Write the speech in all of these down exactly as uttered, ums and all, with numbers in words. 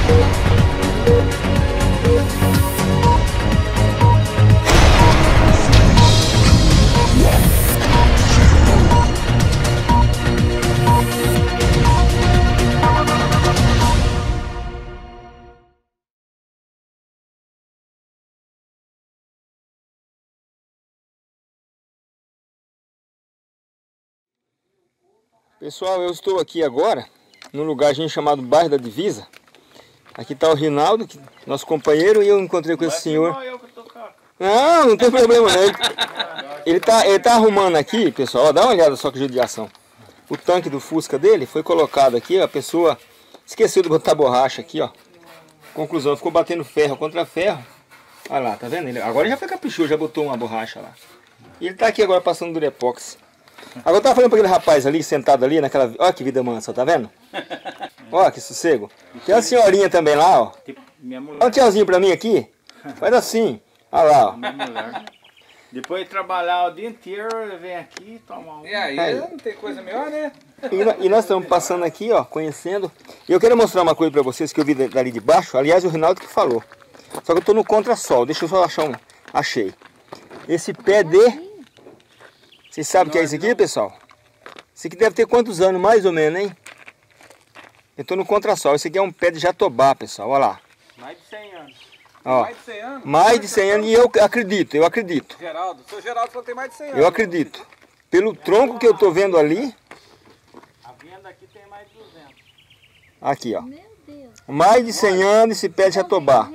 Pessoal, eu estou aqui agora num lugarzinho chamado Bairro da Divisa. Aqui está o Rinaldo, que, nosso companheiro, e eu encontrei com esse senhor. Não, não tem problema não. Ele, ele, tá, ele tá arrumando aqui, pessoal, ó, dá uma olhada só que judiação. O tanque do Fusca dele foi colocado aqui, a pessoa esqueceu de botar borracha aqui, ó. Conclusão, ficou batendo ferro contra ferro. Olha lá, tá vendo? Ele, agora já foi caprichoso, já botou uma borracha lá. E ele tá aqui agora passando durepox. Agora eu tava falando para aquele rapaz ali, sentado ali naquela... Olha que vida mansa, tá vendo? Olha que sossego. Tem uma senhorinha também lá, ó. Dá um tchauzinho pra mim aqui. Faz assim. Olha lá, ó. Depois de trabalhar o dia inteiro, ele vem aqui e toma um. E aí, aí, não tem coisa melhor, né? E, e nós estamos passando aqui, ó, conhecendo. E eu quero mostrar uma coisa pra vocês que eu vi dali de baixo. Aliás, o Rinaldo que falou. Só que eu tô no contrassol. Deixa eu só achar um... Achei. Esse pé de... Vocês sabem o que é isso aqui, pessoal? Isso aqui deve ter quantos anos, mais ou menos, hein? Eu tô no contrassol. Esse aqui é um pé de jatobá, pessoal. Olha lá. Mais de cem anos. Ó, Mais de cem anos? Mais de cem anos e eu acredito, eu acredito. Geraldo, o seu Geraldo só tem mais de cem anos. Eu acredito. Pelo tronco que eu tô vendo ali. A venda aqui tem mais de duzentos. Aqui, ó. Meu Deus. Mais de cem anos esse pé de jatobá.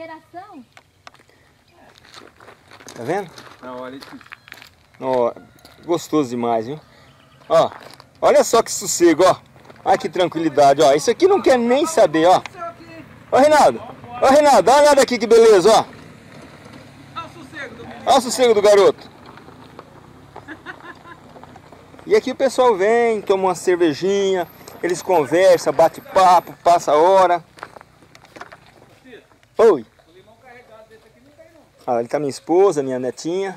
Tá vendo? Não, olha aqui. Ó, gostoso demais, viu? Ó, olha só que sossego, ó. Olha que tranquilidade, ó. Isso aqui não quer nem saber, ó. Ó, Reinaldo. Ó, Reinaldo, dá uma olhada aqui que beleza, ó. Olha o sossego do menino. Olha o sossego do garoto. E aqui o pessoal vem, toma uma cervejinha, eles conversam, bate papo, passa a hora. Oi. Ah, ali tá minha esposa, minha netinha.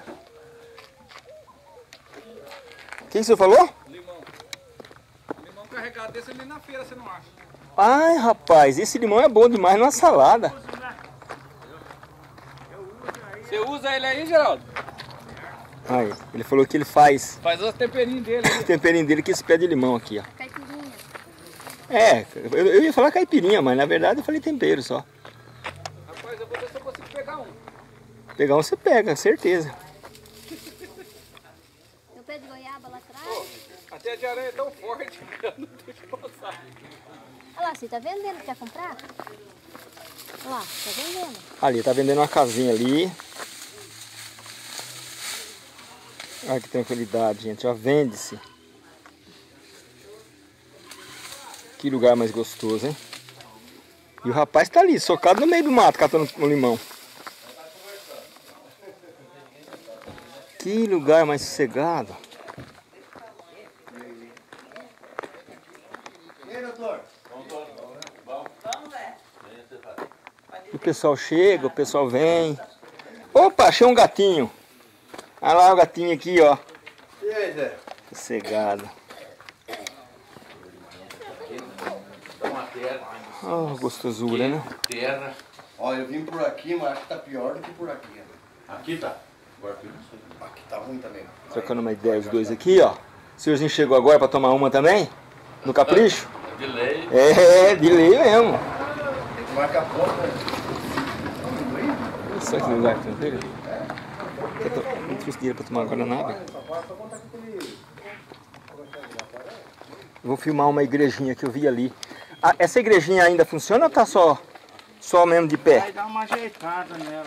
O que, que você falou? Limão. Limão carregado desse ali na feira, você não acha? Ai, rapaz, esse limão é bom demais numa salada. Você usa ele aí, Geraldo? Aí, ele falou que ele faz Faz os temperinhos dele o aí. temperinho dele com esse pé de limão aqui, ó. Caipirinha. É, eu, eu ia falar caipirinha, mas na verdade eu falei tempero só. Rapaz, eu vou ver se eu consigo pegar um. Pegar um você pega, certeza. Meu pé de goiaba lá atrás. Oh, até de aranha é tão forte que eu não deixo passar. Olha lá, você tá vendendo? Quer comprar? Olha lá, tá vendendo. Ali, tá vendendo uma casinha ali. Olha que tranquilidade, gente. Ó, vende-se. Que lugar mais gostoso, hein? E o rapaz tá ali, socado no meio do mato, catando um limão. Que lugar mais sossegado. E o pessoal chega, o pessoal vem. Opa, achei um gatinho. Olha lá o gatinho aqui, ó. E aí, Zé? Sossegado. Oh, gostosura, né? Terra. Ó, eu vim por aqui, mas acho que tá pior do que por aqui. Aqui tá. Agora aqui não sei. Aqui tá ruim também. Trocando uma ideia os dois aqui, ó. O senhorzinho chegou agora pra tomar uma também? No capricho? De lei. É, de lei mesmo. Tem que marcar ponto, né? Olha só que lugar tranquilo. Eu tô muito difícil dinheiro pra tomar guaraná. Vou filmar uma igrejinha que eu vi ali. Ah, essa igrejinha ainda funciona ou tá só, só mesmo de pé? Vai dar uma ajeitada nela.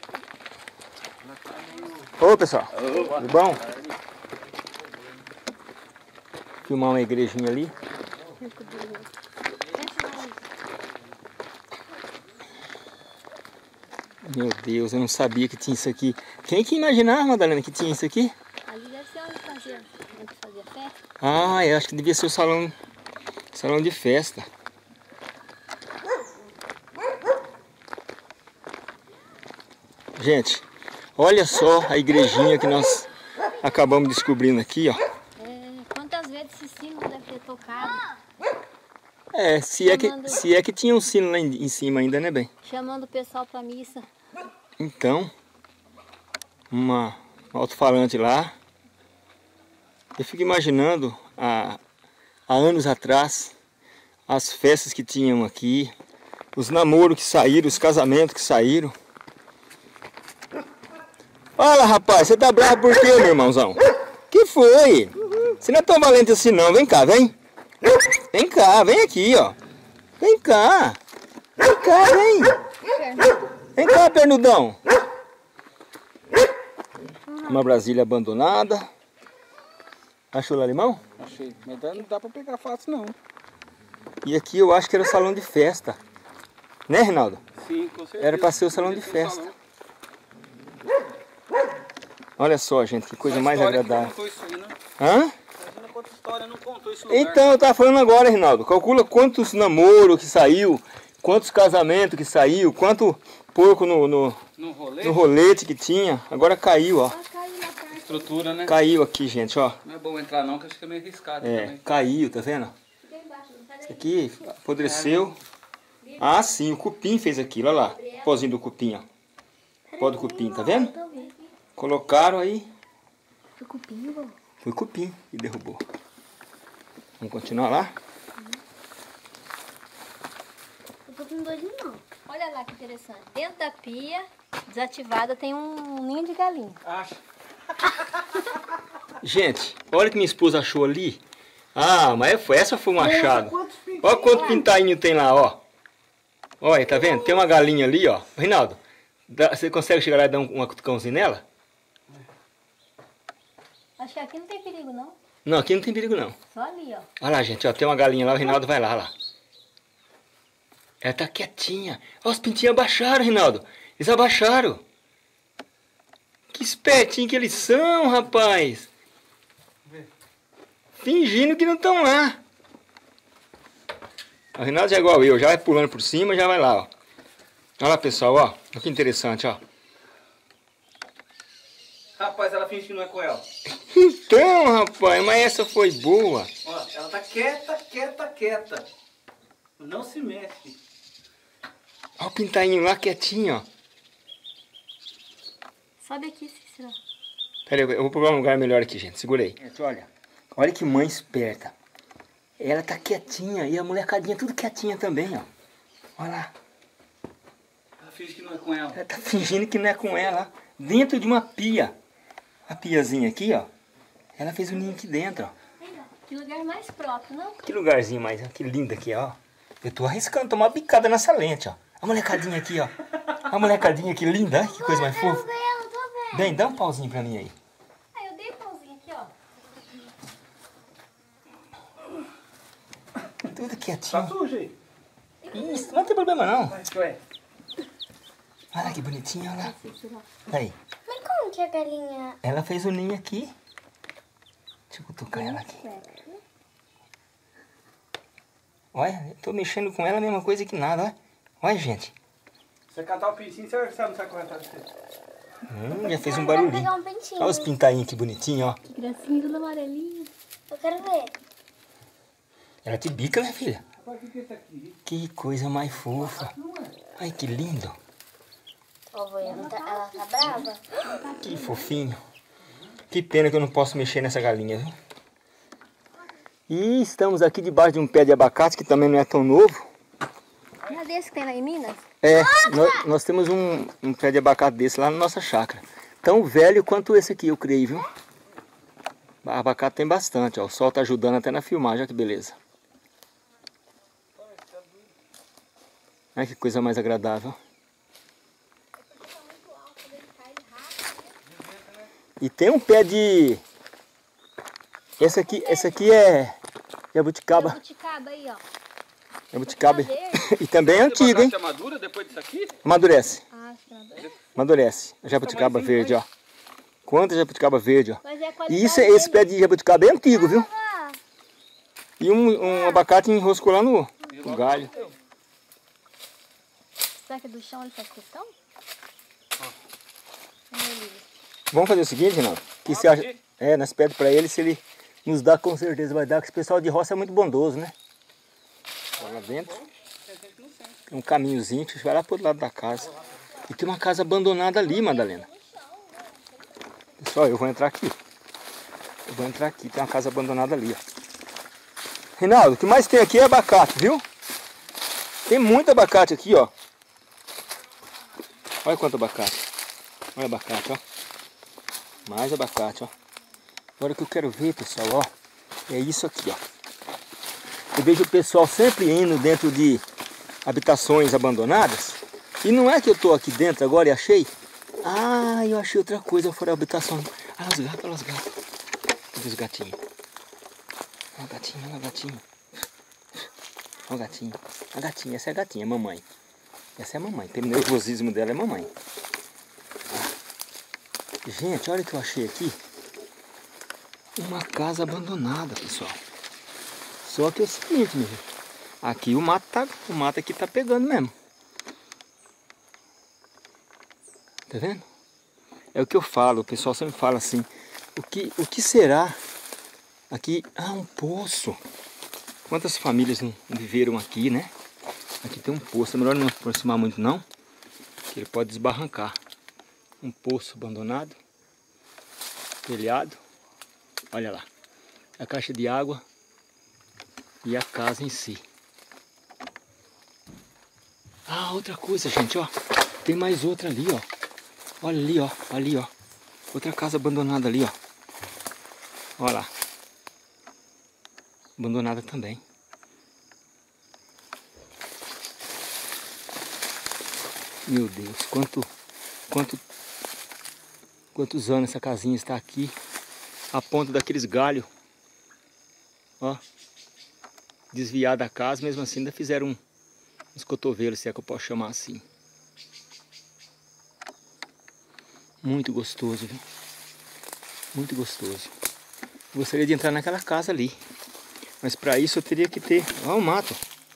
Ô pessoal, tudo bom? Filmar uma igrejinha ali. Meu Deus, eu não sabia que tinha isso aqui. Quem que imaginava, Madalena, que tinha isso aqui? Ali deve ser onde fazia, onde fazia festa. Ah, eu acho que devia ser o salão, salão de festa. Gente, olha só a igrejinha que nós acabamos descobrindo aqui, ó. É, quantas vezes esse sino deve ter tocado? É, se é, que, Chamando- se é que tinha um sino lá em, em cima ainda, né, bem? Chamando o pessoal pra missa. Então, uma um alto-falante lá. Eu fico imaginando há, há anos atrás as festas que tinham aqui, os namoros que saíram, os casamentos que saíram. Olha, rapaz, você tá bravo por quê, meu irmãozão? Que foi? Você não é tão valente assim não, vem cá, vem. Vem cá, vem aqui, ó. Vem cá. Vem cá, vem. Vem cá, pernudão. Uma Brasília abandonada. Achou lá limão? Achei, mas não dá pra pegar fácil não. E aqui eu acho que era o salão de festa. Né, Reinaldo? Sim, com certeza. Era pra ser o salão de festa. Olha só, gente, que coisa mais agradável. Não contou isso aí, né? Hã? Imagina quanta história não contou esse lugar. Então, eu tava falando agora, Reinaldo. Calcula quantos namoros que saiu, quantos casamentos que saiu, quanto porco no, no, No rolê, no rolete que tinha. Agora caiu, ó. estrutura, né? Caiu aqui, gente, ó. Não é bom entrar não, que acho que é meio arriscado É, também. caiu, tá vendo? Isso aqui apodreceu. Ah, sim, o cupim fez aquilo, olha lá. O pozinho do cupim, ó. Pó do cupim, tá vendo? Colocaram aí. Foi cupim, vô? Foi o cupim que derrubou. Vamos continuar lá? Eu tô com dois não. Olha lá que interessante. Dentro da pia, desativada, tem um ninho de galinha. Acho. Gente, olha o que minha esposa achou ali. Ah, mas foi, essa foi um achado. Olha quanto pintainho tem lá, ó. Olha, tá vendo? Tem uma galinha ali, ó. Reinaldo, dá- você consegue chegar lá e dar um, uma cutucãozinha nela? Acho que aqui não tem perigo, não. Não, aqui não tem perigo não. Só ali, ó. Olha lá, gente, ó, tem uma galinha lá, o Reinaldo vai lá, olha lá. Ela tá quietinha. Ó, os pintinhos abaixaram, Reinaldo. Eles abaixaram. Que espertinho que eles são, rapaz. Fingindo que não estão lá. O Reinaldo já é igual eu, já vai pulando por cima, já vai lá, ó. Olha lá, pessoal, ó. Olha que interessante, ó. Rapaz, ela finge que não é com ela. Então, rapaz, mas essa foi boa. Ó, ela tá quieta, quieta, quieta. Não se mexe. Olha o pintainho lá quietinho, ó. Sobe aqui, Cícero. Pera aí, eu vou procurar um lugar melhor aqui, gente. Segura aí. Gente, olha. Olha que mãe esperta. Ela tá quietinha e a molecadinha tudo quietinha também, ó. Olha lá. Ela finge que não é com ela. Ela tá fingindo que não é com ela. Dentro de uma pia. A piazinha aqui, ó. Ela fez o ninho aqui dentro, ó. Que lugar mais próprio, não? Que lugarzinho mais, que lindo aqui, ó. Eu tô arriscando tomar uma bicada nessa lente, ó. A molecadinha aqui, ó. A molecadinha aqui linda, que coisa mais fofa. Eu tô vendo. Bem, dá um pauzinho pra mim aí. Ah, eu dei um pauzinho aqui, ó. Tudo Tá quietinho. sujo aí. Isso, não tem problema não. Mas que é? Olha que bonitinho, olha lá. Aí. Mas como que a galinha... Ela fez o ninho aqui. Deixa eu cutucar ela aqui. Olha, eu tô mexendo com ela a mesma coisa que nada, olha. Olha, gente. Você catar o pincinho, você sabe não sai correndo atrás de você. Hum, já fez um Vai barulhinho. pegar um pentinho. Olha os pintainhos que bonitinho, ó. Que gracinha, tudo amarelinho. Eu quero ver. Ela te bica, minha filha. Rapaz, o que que é isso aqui? Que coisa mais fofa. Ai, que lindo. Ó, vô, ela tá, ela tá brava. Que fofinho. Que pena que eu não posso mexer nessa galinha, viu? E estamos aqui debaixo de um pé de abacate que também não é tão novo. Não é desse que tem lá em Minas? É, nós, nós temos um, um pé de abacate desse lá na nossa chácara. Tão velho quanto esse aqui, eu creio, viu? Abacate tem bastante, ó. O sol tá ajudando até na filmagem, olha que beleza. Olha que coisa mais agradável. E tem um pé de... Esse aqui, esse aqui é jabuticaba. Jabuticaba aí, ó. Jabuticaba. Jabuticaba E também é antigo, hein? Você madura depois disso aqui? Amadurece. Ah, acho que não. Amadurece. Jabuticaba verde, ó. Quanta jabuticaba verde, ó. Mas é a qualidade E isso, esse dele. pé de jabuticaba é antigo, viu? Ah, E um, um abacate enroscou lá no, no galho. Será que é do chão ele faz questão? Vamos fazer o seguinte, Renato? Que você acha? É, nós pedimos pra ele, se ele nos dá, com certeza vai dar, que esse pessoal de roça é muito bondoso, né? lá dentro. Tem um caminhozinho que vai lá pro outro lado da casa. E tem uma casa abandonada ali, Madalena. Pessoal, eu vou entrar aqui. Eu vou entrar aqui, tem uma casa abandonada ali, ó. Reinaldo, o que mais tem aqui é abacate, viu? Tem muito abacate aqui, ó. Olha quanto abacate. Olha abacate, ó. Mais abacate, ó. Agora o que eu quero ver, pessoal, ó, é isso aqui, ó. Eu vejo o pessoal sempre indo dentro de habitações abandonadas. E não é que eu tô aqui dentro agora e achei. Ah, eu achei outra coisa fora da habitação. Olha os gatos, olha os gatos. Olha os gatinhos. Olha o gatinho, olha o gatinho. Olha o gatinho. A gatinha, essa é a gatinha, mamãe. Essa é a mamãe. Pelo nervosismo dela é mamãe. Ah. Gente, olha o que eu achei aqui. Uma casa abandonada, pessoal. Só que é o seguinte, meu gente. Aqui o mato tá, o mato aqui tá pegando mesmo. Tá vendo? É o que eu falo, o pessoal sempre fala assim. O que, o que será? Aqui, ah, um poço. Quantas famílias não viveram aqui, né? Aqui tem um poço, é melhor não aproximar muito não, que ele pode desbarrancar. Um poço abandonado, telhado, olha lá, a caixa de água e a casa em si. Ah, outra coisa, gente, ó, tem mais outra ali, ó. Olha ali, ó, ali, ó, outra casa abandonada ali, ó. Olha lá, abandonada também. Meu Deus, quanto, quanto, quantos anos essa casinha está aqui, a ponta daqueles galhos, ó, desviar da casa, mesmo assim ainda fizeram um, uns cotovelos, se é que eu posso chamar assim. Muito gostoso, viu? Muito gostoso. Gostaria de entrar naquela casa ali, mas para isso eu teria que ter, ó, o mato.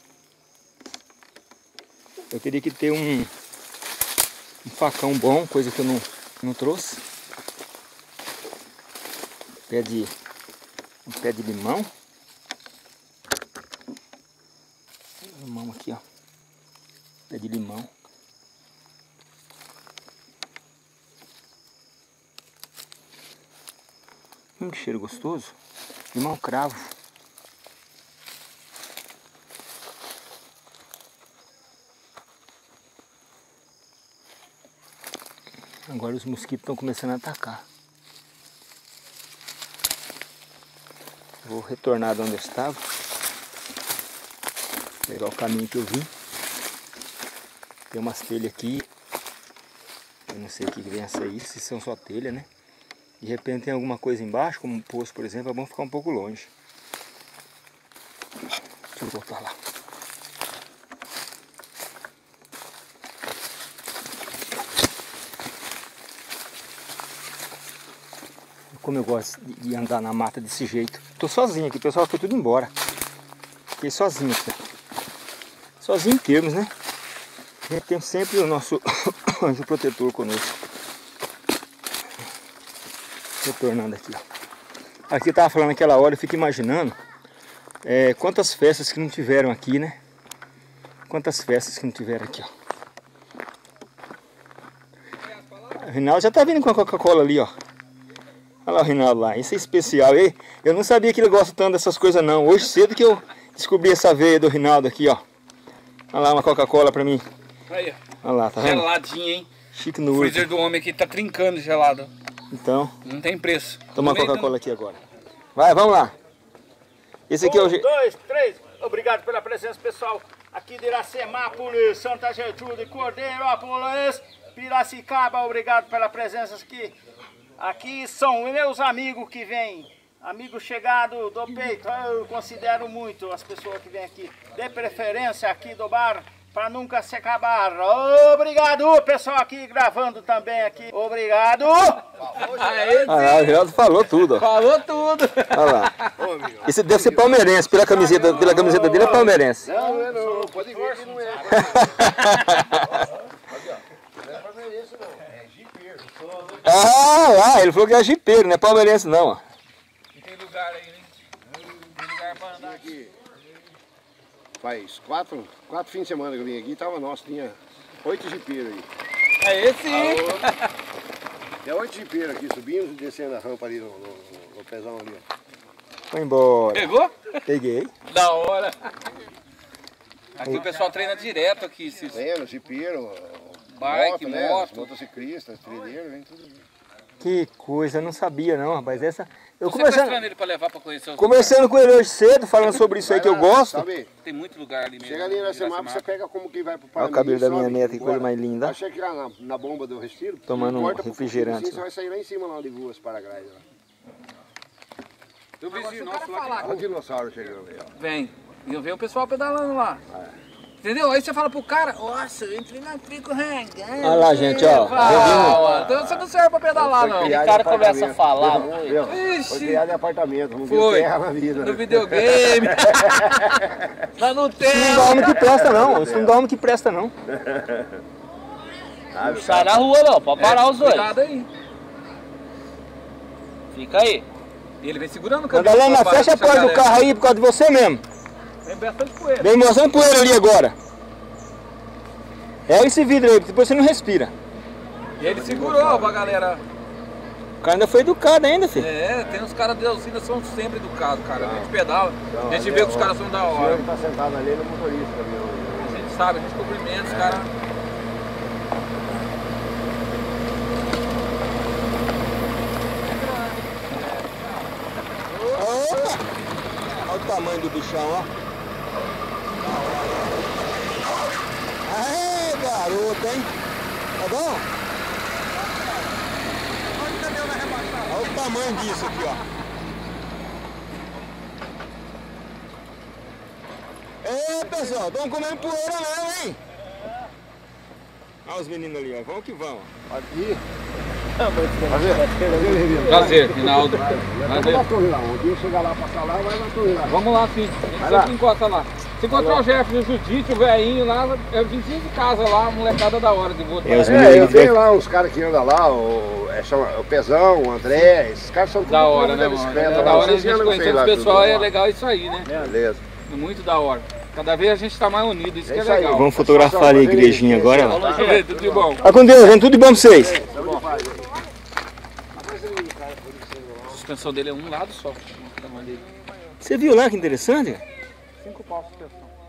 Eu teria que ter um Um facão bom, coisa que eu não, não trouxe. Pé de, um pé de limão. Limão aqui, ó. Pé de limão. Hum, que cheiro gostoso. Limão cravo. Agora os mosquitos estão começando a atacar. Vou retornar de onde eu estava. Pegar o caminho que eu vim. Tem umas telhas aqui. Eu não sei o que vem a ser isso, se são só telha, né? De repente tem alguma coisa embaixo, como um poço, por exemplo, é bom ficar um pouco longe. Deixa eu voltar lá. Como eu gosto de andar na mata desse jeito. Tô sozinho aqui, o pessoal foi tudo embora. Fiquei sozinho aqui. Sozinho em termos, né? A gente tem sempre o nosso anjo protetor conosco. Retornando aqui, ó. Aqui eu tava falando naquela hora, eu fico imaginando é, quantas festas que não tiveram aqui, né? Quantas festas que não tiveram aqui, ó. O Reinaldo já tá vindo com a Coca-Cola ali, ó. Olha lá o Reinaldo lá, esse é especial aí. Eu não sabia que ele gosta tanto dessas coisas não. Hoje cedo que eu descobri essa veia do Reinaldo aqui, ó. Olha lá uma Coca-Cola pra mim. Aí, ó. Olha lá, tá vendo? Geladinho, hein? Chique no O urso. freezer do homem aqui tá trincando gelado. Então, Não tem preço. toma uma Coca-Cola aqui agora. Vai, vamos lá. Esse aqui é o... Um, je- dois, três. Obrigado pela presença, pessoal. Aqui de Iracemápolis, Santa Gertrude, Cordeirópolis, Piracicaba. Obrigado pela presença aqui. Aqui são meus amigos que vêm. Amigo chegado do peito. Eu considero muito as pessoas que vêm aqui. De preferência aqui do bar, para nunca se acabar. Obrigado, pessoal aqui gravando também aqui. Obrigado. Ah, lá, o Reinaldo falou tudo, ó. Falou tudo. Olha lá. Esse deve ser palmeirense, pela camiseta, pela camiseta dele é palmeirense. Não, não é não, pode ver que não é. Ah, ah, ele falou que é jipeiro, não é palmeirense não, ó. Tem lugar aí, né? Tem lugar pra andar aqui. faz quatro, quatro fins de semana que eu vim aqui, tava nosso, tinha oito jipeiros aí. É esse? Tem oito jipeiros aqui, subimos e descendo a rampa ali no, no, no pezão ali, ó. Foi embora. Pegou? Peguei. Da hora. Aqui o pessoal treina direto aqui. Esses... Treino, jipeiro, Bike, moto, né? moto. Motociclistas, trilheiros, vem tudo. Que coisa, eu não sabia não, rapaz. Essa... Eu Você conversando, tá ele pra levar pra conhecer os conversando com ele hoje cedo, falando sobre isso aí que eu gosto. Sabe? Tem muito lugar ali mesmo. Chega ali na Semap, você pega como que vai pro Olha Paraná. o cabelo da minha neta, que coisa mais linda. Vai chegar na, na bomba do Respiro, Tomando um corta pro refrigerante. fundo, assim, você vai sair lá em cima lá de Ruas Paraguaias. Eu vizinho nosso lá. Olha o dinossauro chegando aí, ó. Vem. E eu vejo o pessoal pedalando lá. Entendeu? Aí você fala pro cara, nossa, eu entrei na trico regando. Olha lá, gente, ó. Ah, então você não serve pra pedalar, não. Foi O criado cara em começa a apartamento. falar Viu? muito. Viu? Foi Ixi, criado em apartamento, não viu foi. terra na vida. No né? videogame. Lá no Isso não dá tempo. homem que presta não, isso não dá homem que presta não. Não sai na rua não, pode parar os dois. Cuidado aí. Fica aí. E ele vem segurando o cabelo. Madalena, pra fecha a baixo, porta do carro aí por causa de você mesmo. Tem bastante poeira. Vem mostrando poeira ali agora. É esse vidro aí, depois você não respira. E ele segurou pra galera. O cara ainda foi educado ainda, filho. É, tem uns caras de usina que são sempre educados, cara. A gente pedala, a gente vê que os caras são da O senhor hora. que tá sentado ali é o motorista do caminhão. A gente sabe, a gente cumprimenta os caras. Opa! Olha o tamanho do bichão, ó. Aê, garoto, hein? Tá bom? Olha o tamanho disso aqui, ó. Ei, pessoal, estão comendo poeira não, hein? Olha os meninos ali, ó. Vão que vão. Aqui. Prazer, Rinaldo. Vamos na torre lá, um dia chegar lá, passar lá, vai na torre lá. Vamos lá, sim. A gente sempre encosta lá. Se encontrar o Jefferson, o Judite, o velhinho lá, é o vizinho de casa lá, a molecada da hora de votar. É, os É, meninos eu ali tenho lá uns caras que andam lá, o, é, chama, o Pezão, o André, esses caras são tudo Da hora, tudo né, da mano? bicicleta É lá, da hora a vocês gente andam, sei conhecendo lá, o pessoal, tudo é lá. legal isso aí, né? Beleza. Muito da hora. Cada vez a gente tá mais unido, isso É que é isso aí. legal. Vamos fotografar ali a igrejinha agora, ó. Deixa eu ver, tudo de bom. Tá com Deus, gente. Tudo de bom pra vocês. A suspensão dele é um lado só. O tamanho dele. Você viu lá que interessante? Cinco pau de suspensão.